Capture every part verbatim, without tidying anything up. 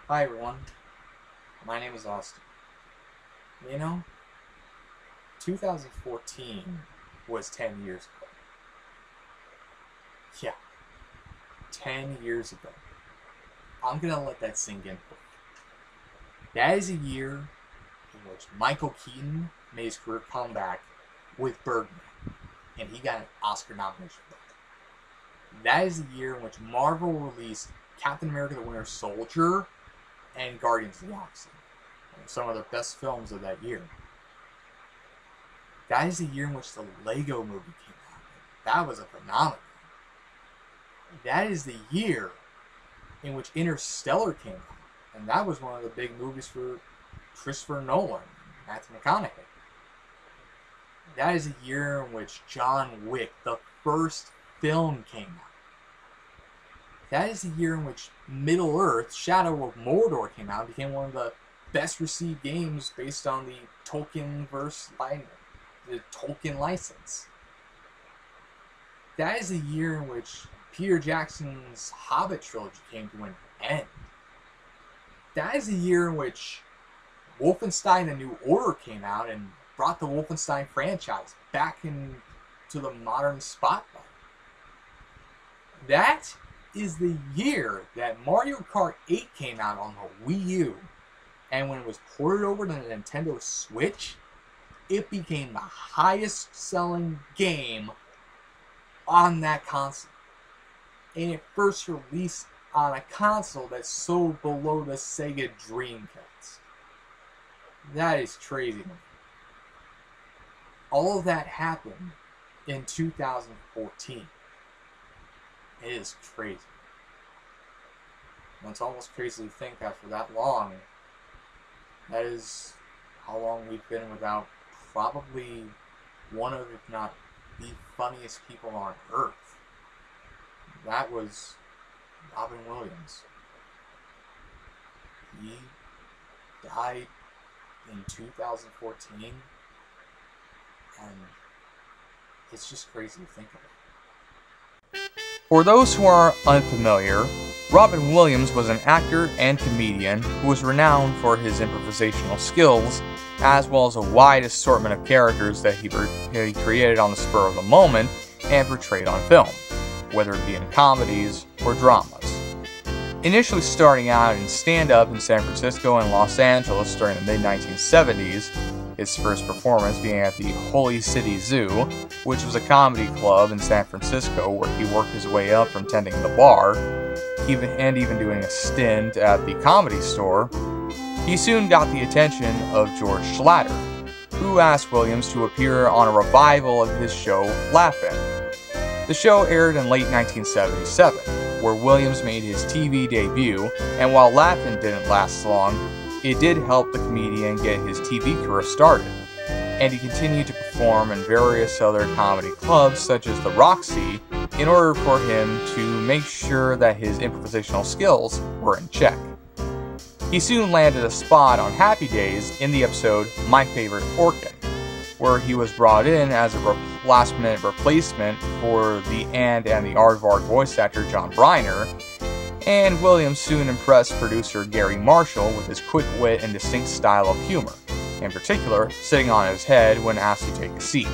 Hi everyone, my name is Austin. You know, two thousand fourteen was ten years ago. Yeah, ten years ago. I'm gonna let that sink in. That is a year in which Michael Keaton made his career comeback with Birdman, and he got an Oscar nomination for that. That is the year in which Marvel released Captain America the Winter Soldier and Guardians of the Galaxy. Some of the best films of that year. That is the year in which the Lego movie came out. That was a phenomenon. That is the year in which Interstellar came out. And that was one of the big movies for Christopher Nolan and Matthew McConaughey. That is the year in which John Wick, the first film, came out. That is the year in which Middle-earth, Shadow of Mordor came out and became one of the best received games based on the Tolkien-verse line, the Tolkien license. That is the year in which Peter Jackson's Hobbit trilogy came to an end. That is the year in which Wolfenstein: The New Order came out and brought the Wolfenstein franchise back into the modern spotlight. That is the year that Mario Kart eight came out on the Wii U. And when it was ported over to the Nintendo Switch, it became the highest selling game on that console. And it first released on a console that sold below the Sega Dreamcast. That is crazy. All of that happened in two thousand fourteen. It is crazy. And it's almost crazy to think that for that long, that is how long we've been without probably one of, if not the funniest people on earth. That was Robin Williams. He died in two thousand fourteen, and it's just crazy to think about. For those who are unfamiliar, Robin Williams was an actor and comedian who was renowned for his improvisational skills, as well as a wide assortment of characters that he, he created on the spur of the moment and portrayed on film, whether it be in comedies or dramas. Initially starting out in stand-up in San Francisco and Los Angeles during the mid nineteen seventies, his first performance being at the Holy City Zoo, which was a comedy club in San Francisco where he worked his way up from tending the bar, even and even doing a stint at the Comedy Store. He soon got the attention of George Schlatter, who asked Williams to appear on a revival of his show Laugh-In. The show aired in late nineteen seventy-seven, where Williams made his T V debut, and while Laugh-In didn't last long, it did help the comedian get his T V career started, and he continued to perform in various other comedy clubs such as the Roxy in order for him to make sure that his improvisational skills were in check. He soon landed a spot on Happy Days in the episode My Favorite Orkin, where he was brought in as a last-minute replacement for the And and the Aardvark voice actor John Briner, and Williams soon impressed producer Gary Marshall with his quick wit and distinct style of humor, in particular, sitting on his head when asked to take a seat.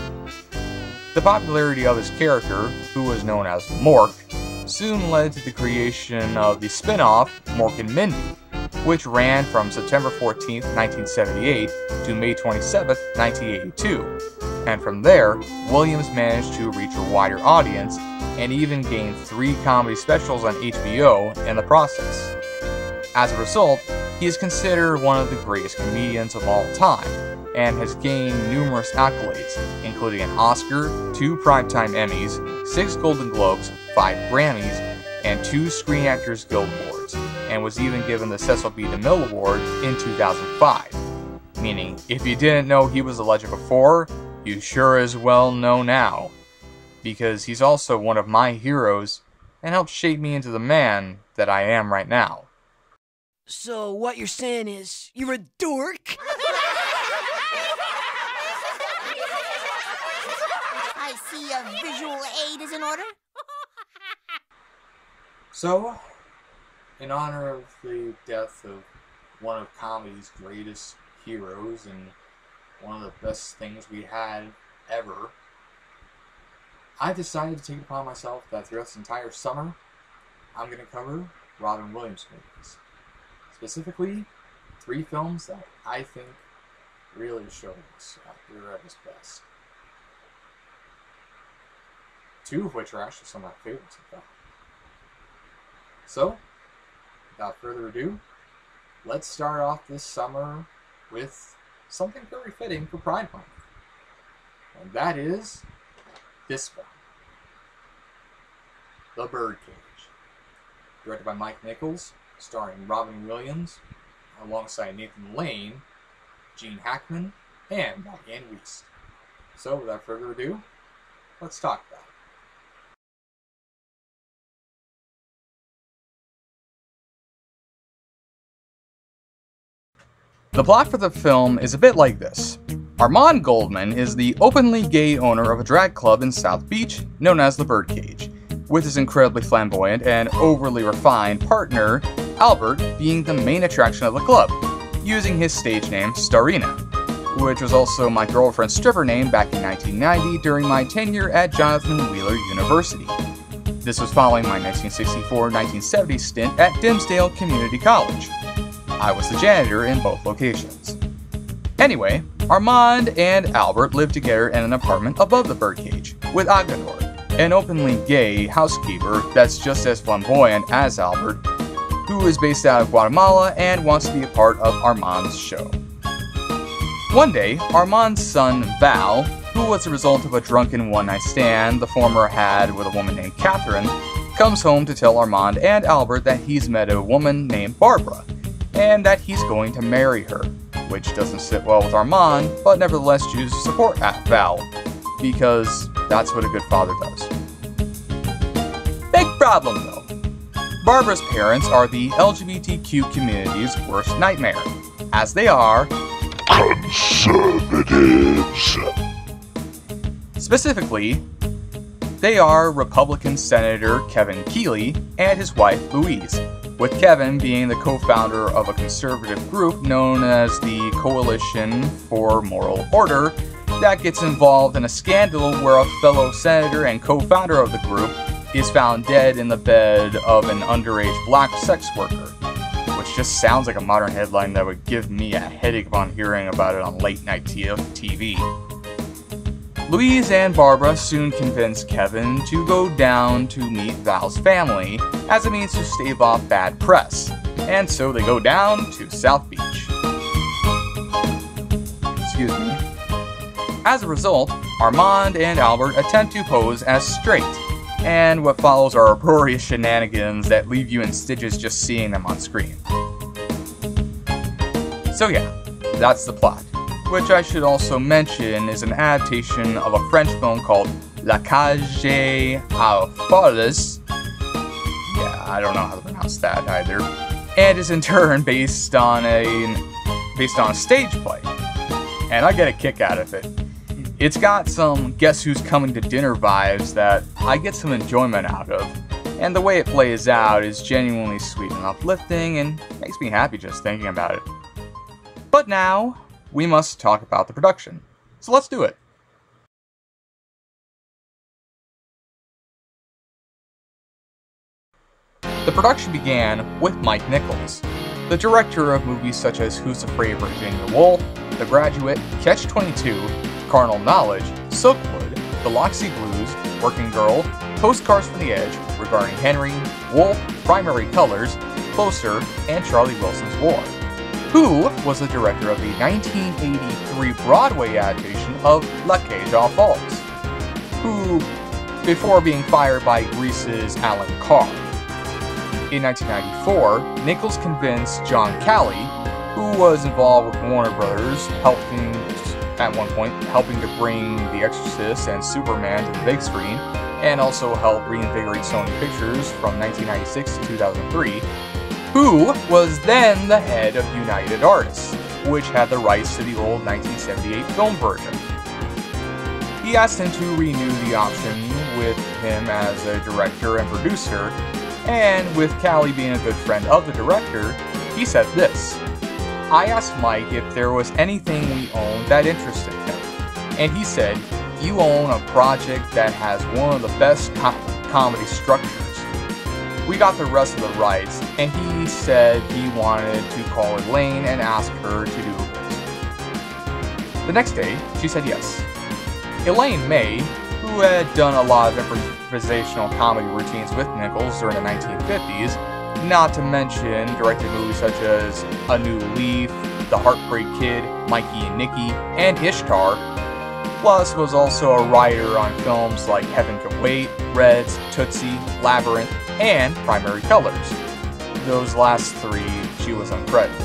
The popularity of his character, who was known as Mork, soon led to the creation of the spin-off Mork and Mindy, which ran from September fourteenth, nineteen seventy-eight to May twenty-seventh, nineteen eighty-two, and from there, Williams managed to reach a wider audience and even gained three comedy specials on H B O in the process. As a result, he is considered one of the greatest comedians of all time, and has gained numerous accolades, including an Oscar, two Primetime Emmys, six Golden Globes, five Grammys, and two Screen Actors Guild Awards, and was even given the Cecil B. DeMille Award in two thousand five. Meaning, if you didn't know he was a legend before, you sure as well know now. Because he's also one of my heroes, and helped shape me into the man that I am right now. So what you're saying is, you're a dork? I see a visual aid is in order. So, in honor of the death of one of comedy's greatest heroes and one of the best things we had ever, I decided to take it upon myself that throughout this entire summer, I'm going to cover Robin Williams movies. Specifically, three films that I think really show us actor at his best. Two of which are actually some of my favorites, in fact. So, without further ado, let's start off this summer with something very fitting for Pride Month. And that is this film, The Birdcage. Directed by Mike Nichols, starring Robin Williams, alongside Nathan Lane, Gene Hackman, and Diane Wiest. So, without further ado, let's talk about it. The plot for the film is a bit like this. Armand Goldman is the openly gay owner of a drag club in South Beach known as the Birdcage, with his incredibly flamboyant and overly refined partner, Albert, being the main attraction of the club, using his stage name Starina, which was also my girlfriend's stripper name back in nineteen ninety during my tenure at Jonathan Wheeler University. This was following my nineteen sixty-four nineteen seventy stint at Dimsdale Community College. I was the janitor in both locations. Anyway, Armand and Albert lived together in an apartment above the Birdcage, with Agador, an openly gay housekeeper that's just as flamboyant as Albert, who is based out of Guatemala and wants to be a part of Armand's show. One day, Armand's son, Val, who was the result of a drunken one-night stand the former had with a woman named Catherine, comes home to tell Armand and Albert that he's met a woman named Barbara, and that he's going to marry her, which doesn't sit well with Armand, but nevertheless chooses to support Val, because that's what a good father does. Big problem though. Barbara's parents are the L G B T Q community's worst nightmare, as they are conservatives. Specifically, they are Republican Senator Kevin Keeley and his wife Louise, with Kevin being the co-founder of a conservative group known as the Coalition for Moral Order that gets involved in a scandal where a fellow senator and co-founder of the group is found dead in the bed of an underage black sex worker, which just sounds like a modern headline that would give me a headache upon hearing about it on late night T V. Louise and Barbara soon convince Kevin to go down to meet Val's family as a means to stave off bad press, and so they go down to South Beach. Excuse me. As a result, Armand and Albert attempt to pose as straight, and what follows are uproarious shenanigans that leave you in stitches just seeing them on screen. So yeah, that's the plot, which I should also mention is an adaptation of a French film called La Cage aux Folles. Yeah, I don't know how to pronounce that either. And is in turn based on a based on a stage play. And I get a kick out of it. It's got some Guess Who's Coming to Dinner vibes that I get some enjoyment out of. And the way it plays out is genuinely sweet and uplifting and makes me happy just thinking about it. But now, we must talk about the production. So let's do it. The production began with Mike Nichols, the director of movies such as Who's Afraid of Virginia Woolf, The Graduate, Catch twenty-two, Carnal Knowledge, Silkwood, The Loxy Blues, Working Girl, Postcards from the Edge, Regarding Henry, Wolf, Primary Colors, Closer, and Charlie Wilson's War. Who was the director of the nineteen eighty-three Broadway adaptation of La Cage aux Folles, who, before being fired by Grease's Alan Carr. In nineteen ninety-four, Nichols convinced John Calley, who was involved with Warner Brothers, helping at one point helping to bring The Exorcist and Superman to the big screen, and also helped reinvigorate Sony Pictures from nineteen ninety-six to two thousand three, who was then the head of United Artists, which had the rights to the old nineteen seventy-eight film version. He asked him to renew the option with him as a director and producer, And with Callie being a good friend of the director, he said this: "I asked Mike if there was anything we owned that interested him, and he said, you own a project that has one of the best com comedy structures. We got the rest of the rights, and he said he wanted to call Elaine and ask her to do it." The next day, she said yes. Elaine May, who had done a lot of improvisational comedy routines with Nichols during the nineteen fifties, not to mention directed movies such as A New Leaf, The Heartbreak Kid, Mikey and Nicky, and Ishtar, plus was also a writer on films like Heaven Can Wait, Reds, Tootsie, Labyrinth, and Primary Colors. Those last three, she was uncredited.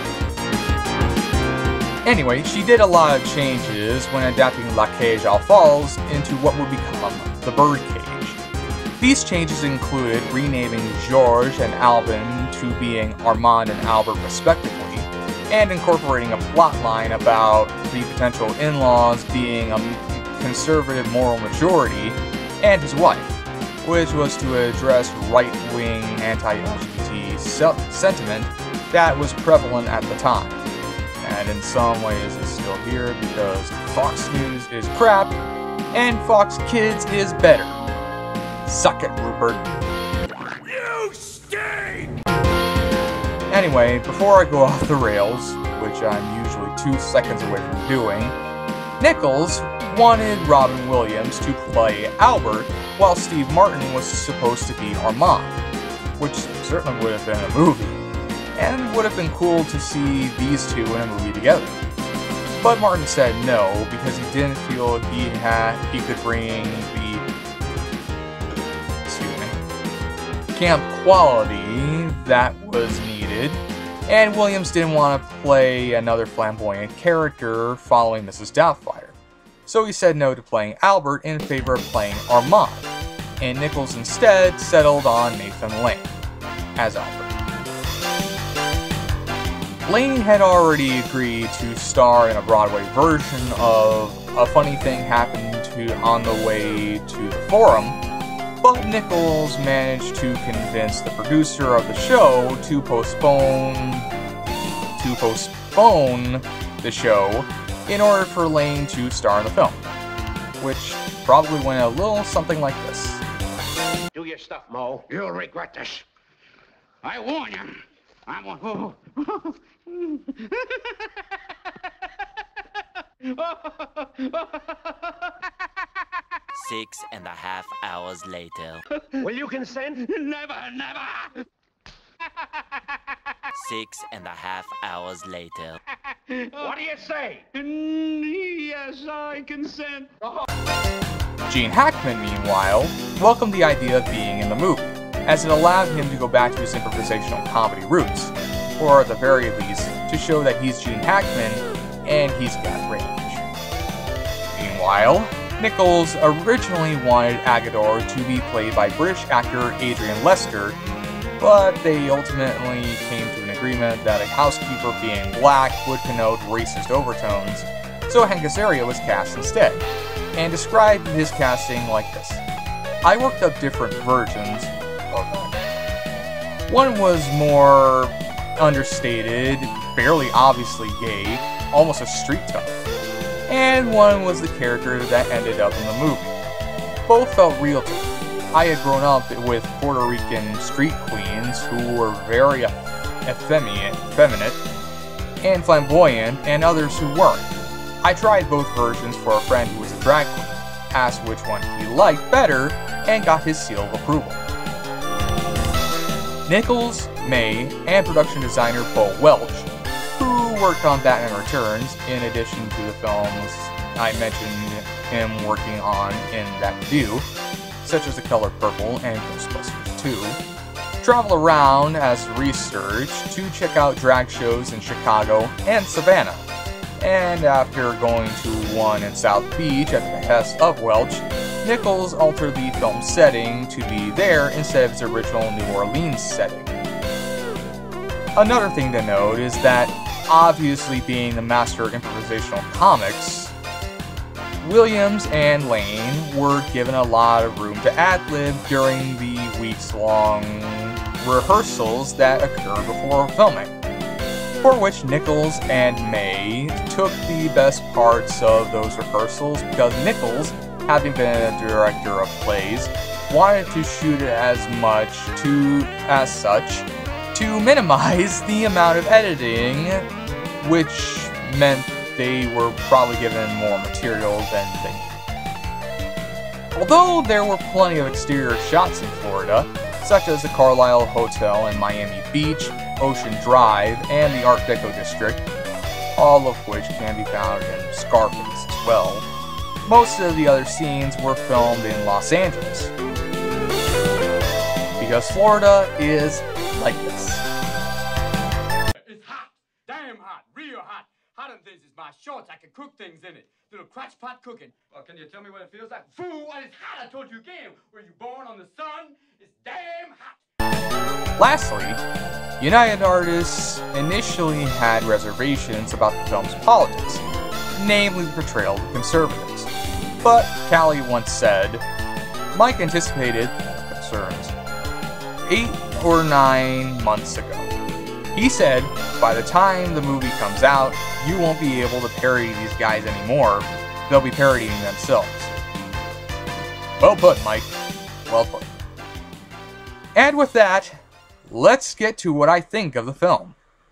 Anyway, she did a lot of changes when adapting La Cage aux Folles into what would become the Birdcage. These changes included renaming Georges and Albin to being Armand and Albert respectively, and incorporating a plotline about the potential in-laws being a conservative moral majority and his wife, which was to address right-wing anti-L G B T sentiment that was prevalent at the time. And in some ways it's still here because Fox News is crap and Fox Kids is better. Suck it, Rupert. You stink! Anyway, before I go off the rails, which I'm usually two seconds away from doing, Nichols wanted Robin Williams to play Albert while Steve Martin was supposed to be Armand, which certainly would have been a movie, and would have been cool to see these two in a movie together. But Martin said no because he didn't feel he had he could bring the excuse me camp quality that was needed, and Williams didn't want to play another flamboyant character following Missus Doubtfire. So he said no to playing Albert in favor of playing Armand, and Nichols instead settled on Nathan Lane as Albert. Lane had already agreed to star in a Broadway version of A Funny Thing Happened to on the Way to the Forum, but Nichols managed to convince the producer of the show to postpone to postpone the show in order for Lane to star in the film, which probably went a little something like this. Do your stuff, Mo. You'll regret this. I warn you. I want. Oh. Six and a half hours later. Will you consent? Never, never. Six and a half hours later. What do you say? Yes, I consent. Gene Hackman, meanwhile, welcomed the idea of being in the movie, as it allowed him to go back to his improvisational comedy roots, or at the very least, to show that he's Gene Hackman and he's got range. Meanwhile, Nichols originally wanted Agador to be played by British actor Adrian Lester, but they ultimately came to an agreement that a housekeeper being black would connote racist overtones, so Hank Azaria was cast instead, and described his casting like this: "I worked up different versions of that. One was more understated, barely obviously gay, almost a street tough, and one was the character that ended up in the movie. Both felt real to me. I had grown up with Puerto Rican street queens who were very effeminate, effeminate and flamboyant, and others who weren't. I tried both versions for a friend who was a drag queen, asked which one he liked better, and got his seal of approval." Nichols, May, and production designer Bo Welch, who worked on Batman Returns, in addition to the films I mentioned him working on in that review, such as The Color Purple and Ghostbusters two, travel around as research to check out drag shows in Chicago and Savannah. And after going to one in South Beach at the behest of Welch, Nichols altered the film setting to be there instead of its original New Orleans setting. Another thing to note is that, obviously being the master of improvisational comics, Williams and Lane were given a lot of room to ad-lib during the weeks-long rehearsals that occur before filming, for which Nichols and May took the best parts of those rehearsals because Nichols, having been a director of plays, wanted to shoot it as much to, as such, to minimize the amount of editing, which meant they were probably given more material than they needed. Although there were plenty of exterior shots in Florida, such as the Carlisle Hotel in Miami Beach, Ocean Drive, and the Art Deco District, all of which can be found in Scarface as well, most of the other scenes were filmed in Los Angeles. Because Florida is like this. It's hot! Damn hot! Real hot! Hot in this is my shorts. I can cook things in it. Little crotch pot cooking. Well, can you tell me what it feels like? Fool, it's hot! I told you again. Were you born on the sun? It's damn hot! Lastly, United Artists initially had reservations about the film's politics, namely the portrayal of conservatives. But Callie once said, Mike anticipated concerns eight or nine months ago. He said, by the time the movie comes out, you won't be able to parody these guys anymore. They'll be parodying themselves. Well put, Mike. Well put. And with that, let's get to what I think of the film.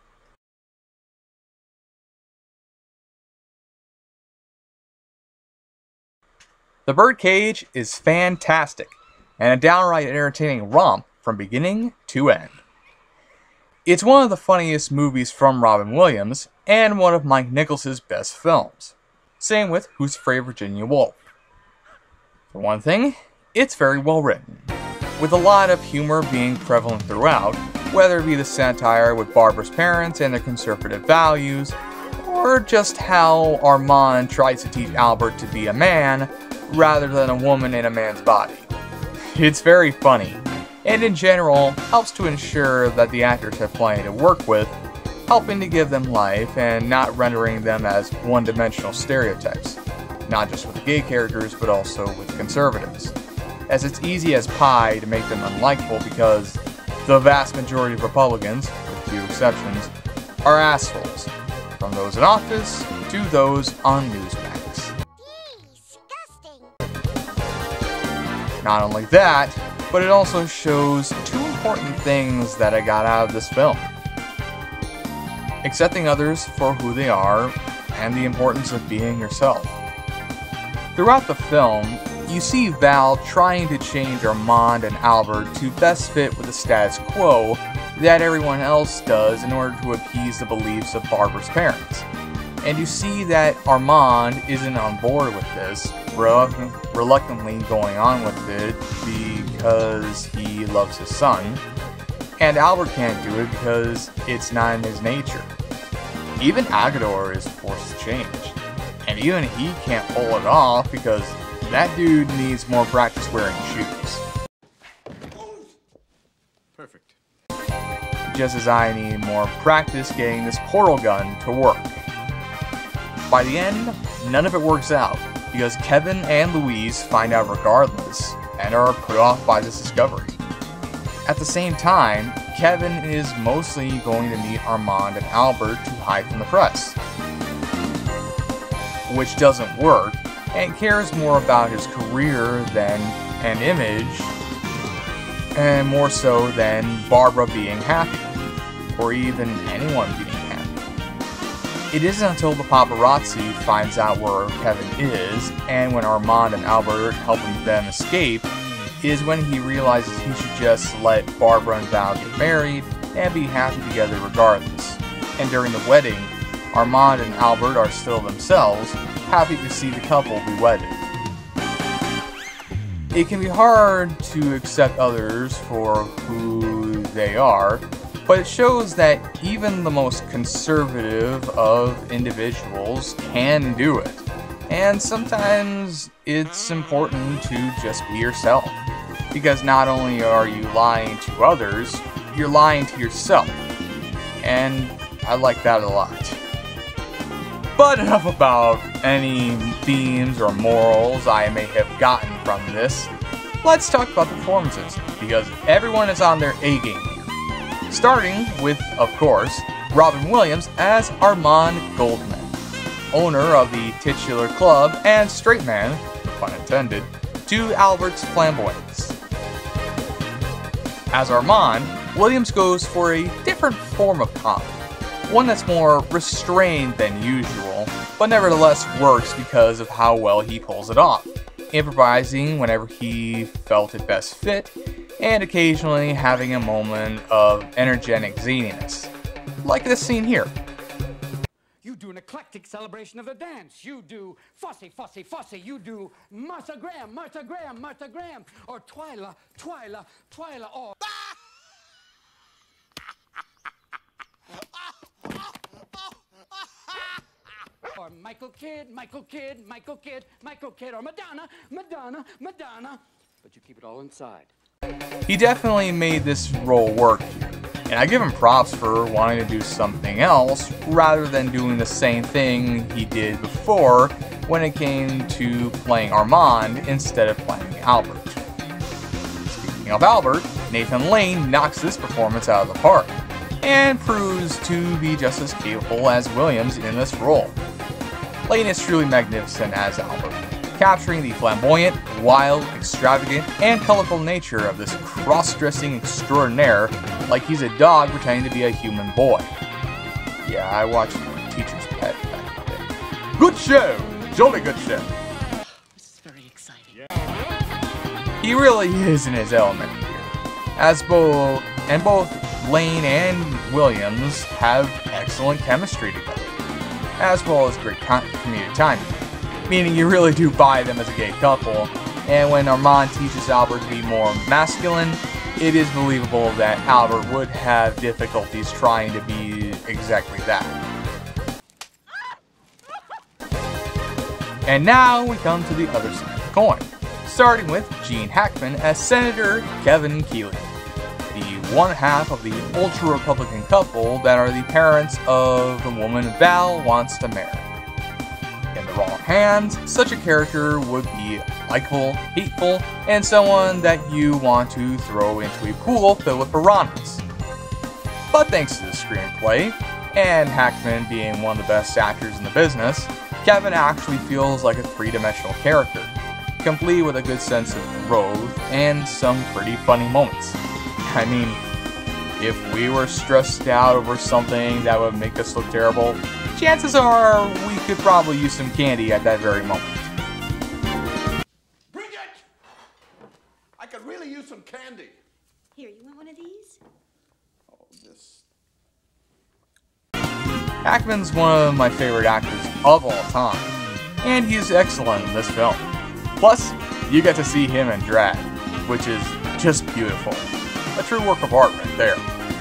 The Birdcage is fantastic, and a downright entertaining romp from beginning to end. It's one of the funniest movies from Robin Williams, and one of Mike Nichols' best films. Same with Who's Afraid of Virginia Woolf. For one thing, it's very well written, with a lot of humor being prevalent throughout, whether it be the satire with Barbara's parents and their conservative values, or just how Armand tries to teach Albert to be a man, rather than a woman in a man's body. It's very funny, and in general, helps to ensure that the actors have plenty to work with, helping to give them life and not rendering them as one-dimensional stereotypes, not just with the gay characters, but also with conservatives, as it's easy as pie to make them unlikable because the vast majority of Republicans, with few exceptions, are assholes, from those in office to those on Newsmax. Not only that, but it also shows two important things that I got out of this film. Accepting others for who they are, and the importance of being yourself. Throughout the film, you see Val trying to change Armand and Albert to best fit with the status quo that everyone else does in order to appease the beliefs of Barbara's parents. And you see that Armand isn't on board with this, reluctantly going on with it because he loves his son, and Albert can't do it because it's not in his nature. Even Agador is forced to change, and even he can't pull it off because that dude needs more practice wearing shoes. Perfect. Just as I need more practice getting this portal gun to work. By the end, none of it works out, because Kevin and Louise find out regardless, and are put off by this discovery. At the same time, Kevin is mostly going to meet Armand and Albert to hide from the press, which doesn't work, and cares more about his career than an image, and more so than Barbara being happy, or even anyone being happy. It isn't until the paparazzi finds out where Kevin is, and when Armand and Albert help them escape, is when he realizes he should just let Barbara and Val get married and be happy together regardless. And during the wedding, Armand and Albert are still themselves, happy to see the couple be wedded. It can be hard to accept others for who they are, but it shows that even the most conservative of individuals can do it. And sometimes it's important to just be yourself. Because not only are you lying to others, you're lying to yourself. And I like that a lot. But enough about any themes or morals I may have gotten from this. Let's talk about the performances, because everyone is on their A game here. Starting with, of course, Robin Williams as Armand Goldman, owner of the titular club and straight man, pun intended, to Albert's flamboyance. As Armand, Williams goes for a different form of comedy, one that's more restrained than usual, but nevertheless works because of how well he pulls it off, improvising whenever he felt it best fit, and occasionally having a moment of energetic zaniness, like this scene here. You do an eclectic celebration of the dance. You do fussy, fussy, fussy. You do Martha Graham, Martha Graham, Martha Graham, or Twyla, Twyla, Twyla, or... Or Michael Kidd, Michael Kidd, Michael Kidd, Michael Kidd, or Madonna, Madonna, Madonna. But you keep it all inside. He definitely made this role work here, and I give him props for wanting to do something else rather than doing the same thing he did before when it came to playing Armand instead of playing Albert. Speaking of Albert, Nathan Lane knocks this performance out of the park, and proves to be just as capable as Williams in this role. Lane is truly magnificent as Albert, capturing the flamboyant, wild, extravagant, and colorful nature of this cross-dressing extraordinaire like he's a dog pretending to be a human boy. Yeah, I watched Teacher's Pet back in the day. Good show! Jolly good show. This is very exciting. He really is in his element here, as both and both Lane and Williams have excellent chemistry together, as well as great comedic timing, meaning you really do buy them as a gay couple, and when Armand teaches Albert to be more masculine, it is believable that Albert would have difficulties trying to be exactly that. And now we come to the other side of the coin, starting with Gene Hackman as Senator Kevin Keeley, the one half of the ultra-Republican couple that are the parents of the woman Val wants to marry. In the wrong hands, such a character would be likable, hateful, and someone that you want to throw into a pool filled with piranhas. But thanks to the screenplay, and Hackman being one of the best actors in the business, Kevin actually feels like a three-dimensional character, complete with a good sense of growth and some pretty funny moments. I mean, if we were stressed out over something that would make us look terrible, chances are we could probably use some candy at that very moment. Bridget! I could really use some candy. Here, you want one of these? Oh, this. Hackman's one of my favorite actors of all time, and he's excellent in this film. Plus, you get to see him in drag, which is just beautiful. A true work of art right there.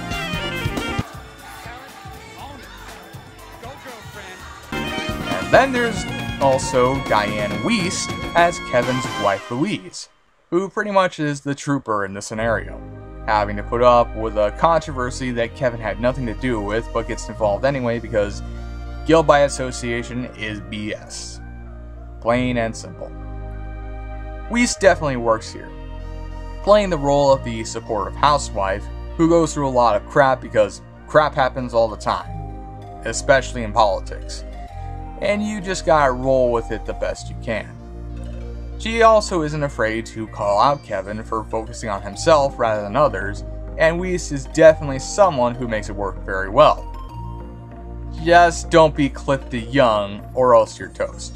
And then there's also Diane Wiest as Kevin's wife Louise, who pretty much is the trooper in the scenario, having to put up with a controversy that Kevin had nothing to do with but gets involved anyway because guilt by association is B S. Plain and simple. Wiest definitely works here, playing the role of the supportive housewife who goes through a lot of crap because crap happens all the time, especially in politics, and you just gotta roll with it the best you can. She also isn't afraid to call out Kevin for focusing on himself rather than others, and Wiest is definitely someone who makes it work very well. Just don't be Cliff DeYoung or else you're toast.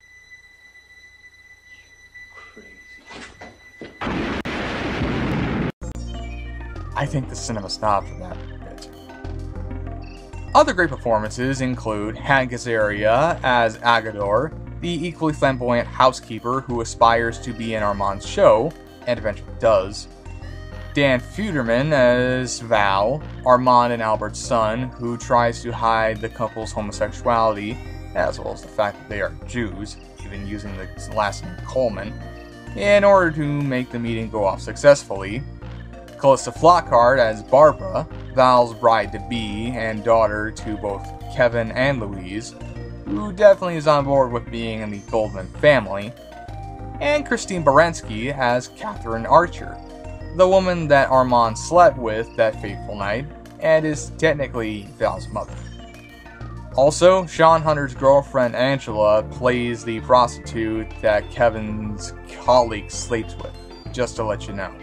I think the cinema stopped for that bit. Other great performances include Hank Azaria as Agador, the equally flamboyant housekeeper who aspires to be in Armand's show, and eventually does. Dan Fuderman as Val, Armand and Albert's son, who tries to hide the couple's homosexuality, as well as the fact that they are Jews, even using the last name Coleman, in order to make the meeting go off successfully. Callista Flockhart as Barbara, Val's bride-to-be and daughter to both Kevin and Louise, who definitely is on board with being in the Goldman family, and Christine Baranski as Catherine Archer, the woman that Armand slept with that fateful night, and is technically Val's mother. Also, Sean Hunter's girlfriend Angela plays the prostitute that Kevin's colleague sleeps with, just to let you know.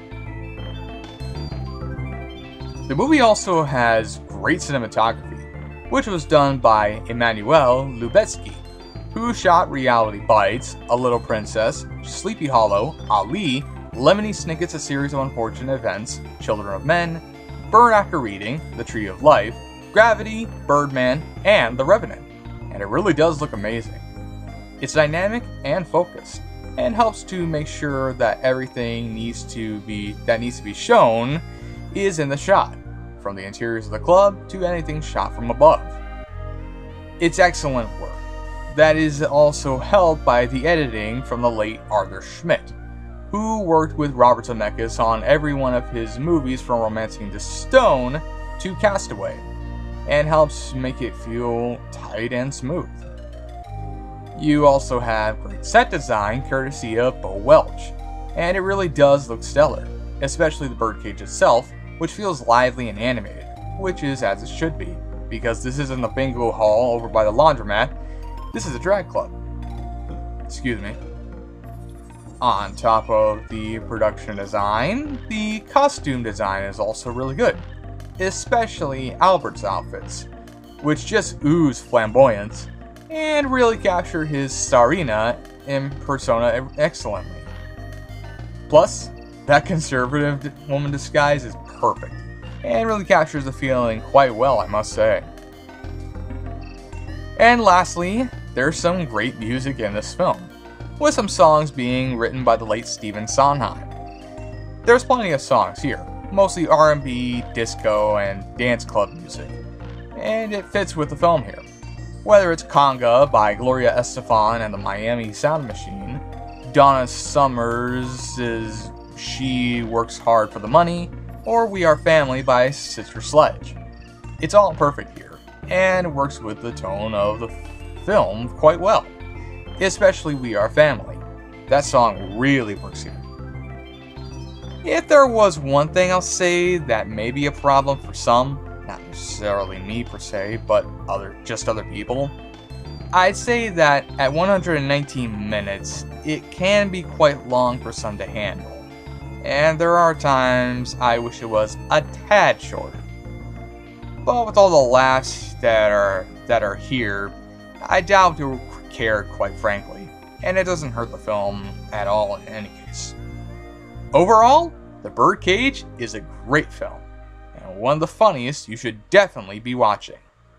The movie also has great cinematography, which was done by Emmanuel Lubezki, who shot Reality Bites, A Little Princess, Sleepy Hollow, Ali, Lemony Snicket's A Series of Unfortunate Events, Children of Men, Burn After Reading, The Tree of Life, Gravity, Birdman, and The Revenant, and it really does look amazing. It's dynamic and focused, and helps to make sure that everything needs to be that needs to be shown is in the shot, from the interiors of the club to anything shot from above. It's excellent work. That is also helped by the editing from the late Arthur Schmidt, who worked with Robert Zemeckis on every one of his movies from Romancing the Stone to Castaway, and helps make it feel tight and smooth. You also have great set design courtesy of Bo Welch, and it really does look stellar, especially the Birdcage itself, which feels lively and animated, which is as it should be, because this isn't a bingo hall over by the laundromat, this is a drag club. Excuse me. On top of the production design, the costume design is also really good, especially Albert's outfits, which just ooze flamboyance and really capture his Starina in persona excellently. Plus, that conservative woman disguise is perfect, and really captures the feeling quite well, I must say. And lastly, there's some great music in this film, with some songs being written by the late Stephen Sondheim. There's plenty of songs here, mostly R and B, disco, and dance club music, and it fits with the film here. Whether it's Conga by Gloria Estefan and the Miami Sound Machine, Donna Summer's She Works Hard for the Money, or We Are Family by Sister Sledge. It's all perfect here, and works with the tone of the film quite well, especially We Are Family. That song really works here. If there was one thing I'll say that may be a problem for some, not necessarily me per se, but other just other people, I'd say that at one hundred nineteen minutes, it can be quite long for some to handle, and there are times I wish it was a tad shorter. But with all the laughs that are that are here, I doubt you'll care, quite frankly, and it doesn't hurt the film at all in any case. Overall, The Birdcage is a great film, and one of the funniest you should definitely be watching.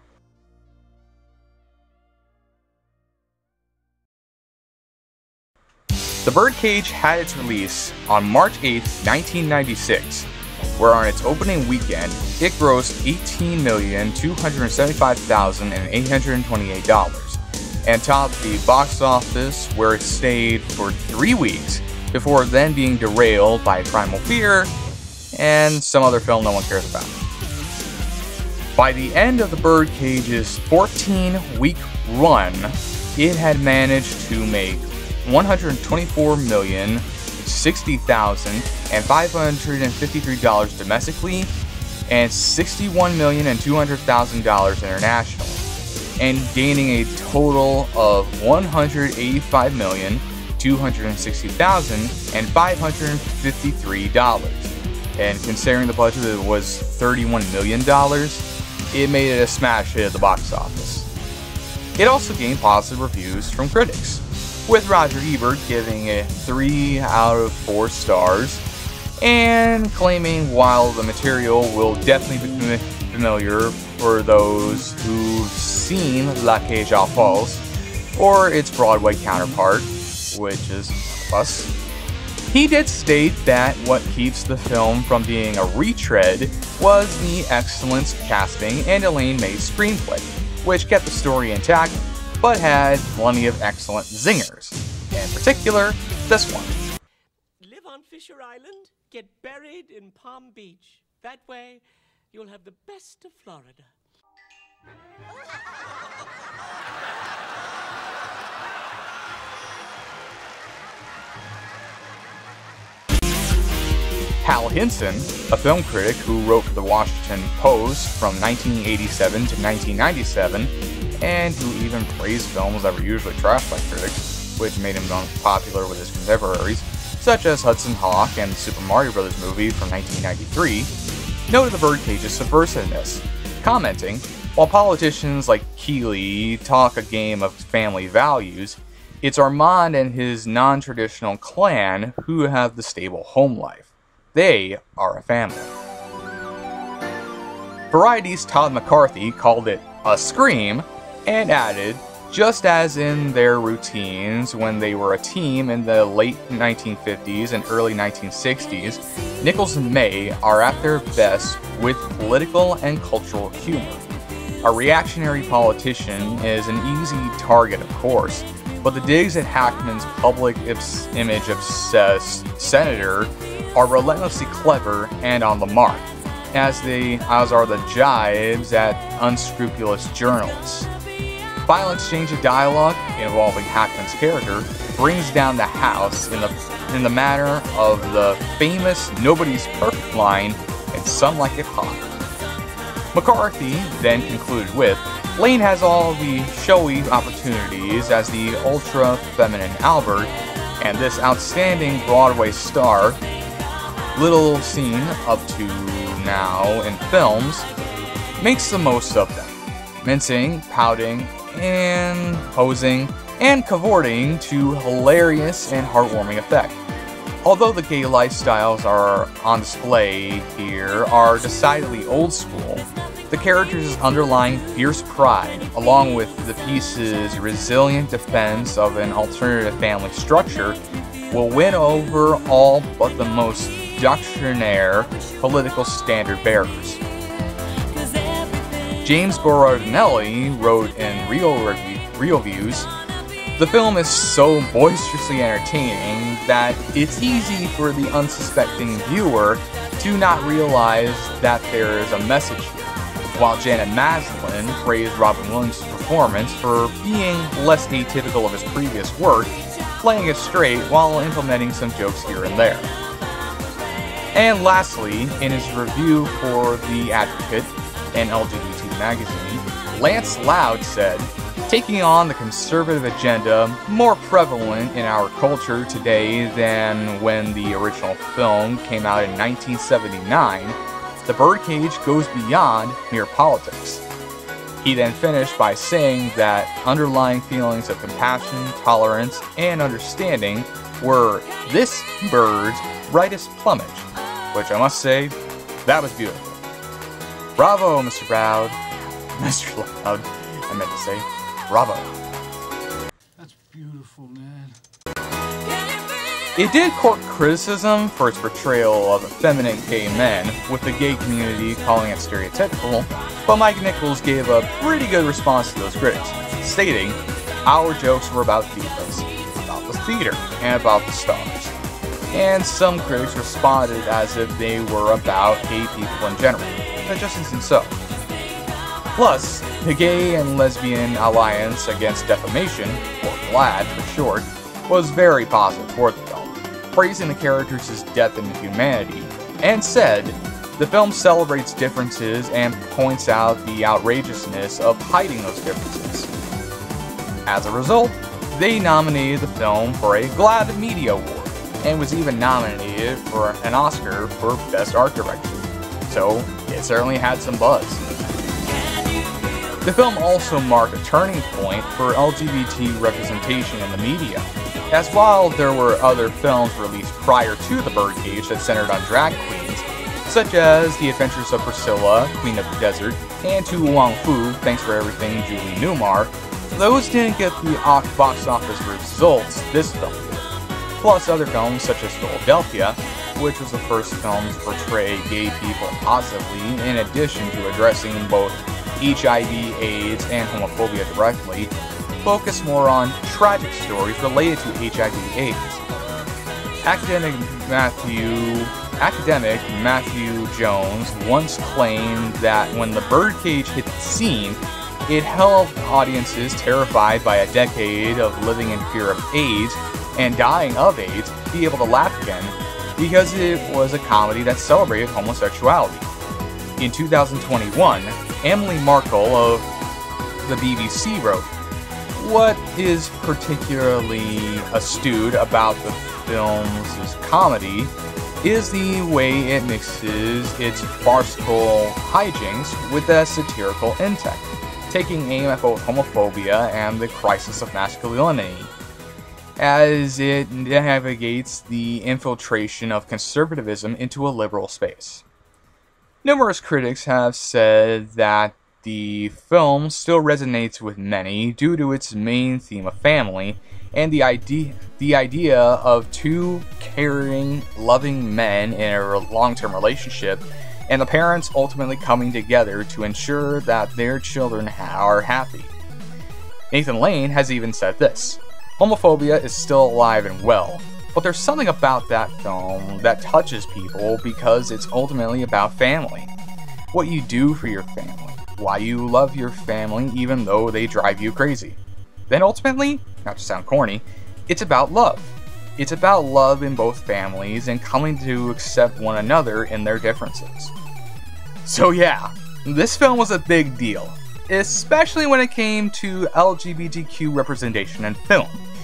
The Birdcage had its release on March eighth, nineteen ninety-six, where on its opening weekend, it grossed eighteen million two hundred seventy-five thousand eight hundred twenty-eight dollars, and topped the box office where it stayed for three weeks before then being derailed by Primal Fear and some other film no one cares about. By the end of The Birdcage's fourteen-week run, it had managed to make one hundred twenty-four million sixty thousand five hundred fifty-three dollars domestically and sixty-one million two hundred thousand dollars internationally, and gaining a total of one hundred eighty-five million two hundred sixty thousand five hundred fifty-three dollars. And considering the budget was thirty-one million dollars, it made it a smash hit at the box office. It also gained positive reviews from critics, with Roger Ebert giving it three out of four stars, and claiming while the material will definitely be familiar for those who've seen La Cage aux Folles, or its Broadway counterpart, which is none of us, he did state that what keeps the film from being a retread was the excellent casting and Elaine May's screenplay, which kept the story intact, but had plenty of excellent zingers. In particular, this one. Live on Fisher Island, get buried in Palm Beach. That way, you'll have the best of Florida. Hal Hinson, a film critic who wrote for the Washington Washington Post from nineteen eighty-seven to nineteen ninety-seven, and who even praised films that were usually trashed by critics, which made him unpopular with his contemporaries, such as Hudson Hawk and the Super Mario Bros. Movie from nineteen ninety-three, noted the Birdcage's subversiveness, commenting, "While politicians like Keeley talk a game of family values, it's Armand and his non-traditional clan who have the stable home life. They are a family." Variety's Todd McCarthy called it a scream and added, "Just as in their routines when they were a team in the late nineteen fifties and early nineteen sixties, Nichols and May are at their best with political and cultural humor. A reactionary politician is an easy target, of course, but the digs at Hackman's public image-obsessed senator are relentlessly clever and on the mark, as they as are the jibes at unscrupulous journalists. Final exchange of dialogue involving Hackman's character brings down the house in the in the manner of the famous "Nobody's Perfect" line, and some like it hot. McCarthy then concluded with, "Lane has all the showy opportunities as the ultra-feminine Albert, and this outstanding Broadway star, little seen up to now in films, makes the most of them, mincing, pouting, and posing, and cavorting to hilarious and heartwarming effect. Although the gay lifestyles are on display here are decidedly old school, the characters' underlying fierce pride, along with the piece's resilient defense of an alternative family structure, will win over all but the most doctrinaire political standard bearers." James Berardinelli wrote in Real, Review, Real Views, "The film is so boisterously entertaining that it's easy for the unsuspecting viewer to not realize that there is a message here," while Janet Maslin praised Robin Williams' performance for being less atypical of his previous work, playing it straight while implementing some jokes here and there. And lastly, in his review for The Advocate, an L G B T magazine, Lance Loud said, "Taking on the conservative agenda more prevalent in our culture today than when the original film came out in nineteen seventy-nine, The Birdcage goes beyond mere politics." He then finished by saying that underlying feelings of compassion, tolerance, and understanding were this bird's brightest plumage, which I must say, that was beautiful. Bravo, Mister Proud. Mister Loud, I meant to say, bravo. That's beautiful, man. It did court criticism for its portrayal of effeminate gay men, with the gay community calling it stereotypical, but Mike Nichols gave a pretty good response to those critics, stating, "Our jokes were about divas, about the theater, and about the stars." And some critics responded as if they were about gay people in general. That just isn't so. Plus, the Gay and Lesbian Alliance Against Defamation, or GLAAD for short, was very positive toward the film, praising the characters' depth and humanity, and said, "The film celebrates differences and points out the outrageousness of hiding those differences." As a result, they nominated the film for a GLAAD Media Award, and was even nominated for an Oscar for Best Art Direction, so it certainly had some buzz. The film also marked a turning point for L G B T representation in the media, as while there were other films released prior to The Birdcage that centered on drag queens, such as The Adventures of Priscilla, Queen of the Desert, and To Wong Fu, Thanks for Everything, Julie Newmar, those didn't get the box office results this film did. Plus other films such as Philadelphia, which was the first film to portray gay people positively in addition to addressing both H I V, AIDS, and homophobia directly, focus more on tragic stories related to H I V AIDS. Academic Matthew, academic Matthew Jones once claimed that when The Birdcage hit the scene, it held audiences terrified by a decade of living in fear of AIDS and dying of AIDS be able to laugh again because it was a comedy that celebrated homosexuality. In two thousand twenty-one, Emily Markle of the B B C wrote, "What is particularly astute about the film's comedy is the way it mixes its farcical hijinks with a satirical intent, taking aim at both homophobia and the crisis of masculinity, as it navigates the infiltration of conservatism into a liberal space." Numerous critics have said that the film still resonates with many due to its main theme of family and the idea the idea of two caring, loving men in a long-term relationship, and the parents ultimately coming together to ensure that their children are happy. Nathan Lane has even said this: "Homophobia is still alive and well, but there's something about that film that touches people because it's ultimately about family. What you do for your family, why you love your family even though they drive you crazy. Then ultimately, not to sound corny, it's about love. It's about love in both families and coming to accept one another in their differences." So yeah, this film was a big deal, especially when it came to L G B T Q representation in film,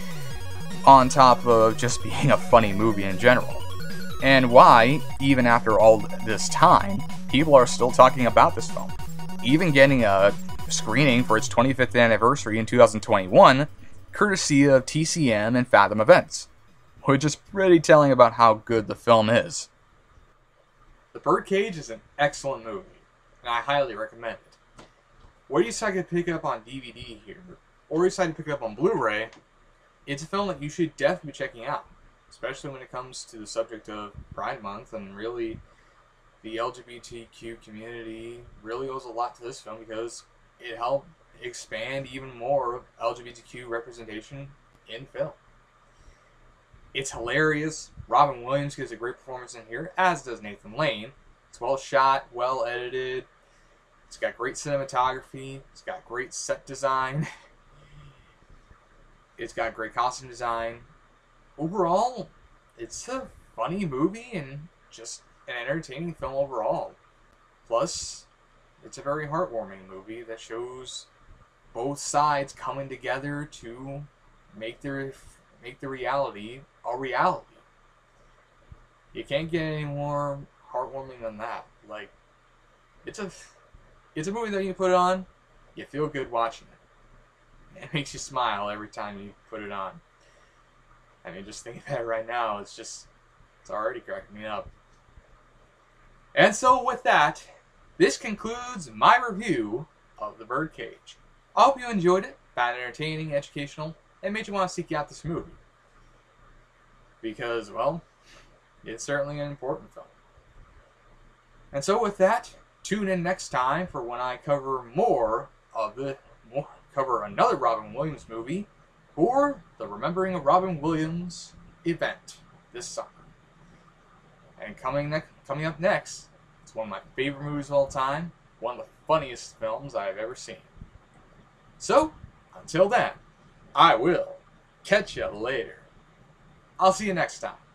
on top of just being a funny movie in general. And why, even after all this time, people are still talking about this film, even getting a screening for its twenty-fifth anniversary in two thousand twenty-one, courtesy of T C M and Fathom Events, which is pretty telling about how good the film is. The Birdcage is an excellent movie, and I highly recommend it. Whether you decide to pick it up on D V D here, or you decide to pick it up on Blu-ray, it's a film that you should definitely be checking out, especially when it comes to the subject of Pride Month, and really the L G B T Q community really owes a lot to this film because it helped expand even more L G B T Q representation in film. It's hilarious. Robin Williams gives a great performance in here, as does Nathan Lane. It's well shot, well edited. It's got great cinematography. It's got great set design. It's got great costume design. Overall, it's a funny movie and just an entertaining film overall. Plus, it's a very heartwarming movie that shows both sides coming together to make their make the reality a reality. You can't get any more heartwarming than that. Like, it's a it's a movie that you put it on, you feel good watching it. It makes you smile every time you put it on. I mean, just thinking about it right now, it's just, it's already cracking me up. And so with that, this concludes my review of The Birdcage. I hope you enjoyed it, found it entertaining, educational, and made you want to seek out this movie. Because, well, it's certainly an important film. And so with that, tune in next time for when I cover more of the, more, cover another Robin Williams movie, or the Remembering of Robin Williams event this summer. And coming ne- coming up next, it's one of my favorite movies of all time, one of the funniest films I've ever seen. So, until then, I will catch you later. I'll see you next time.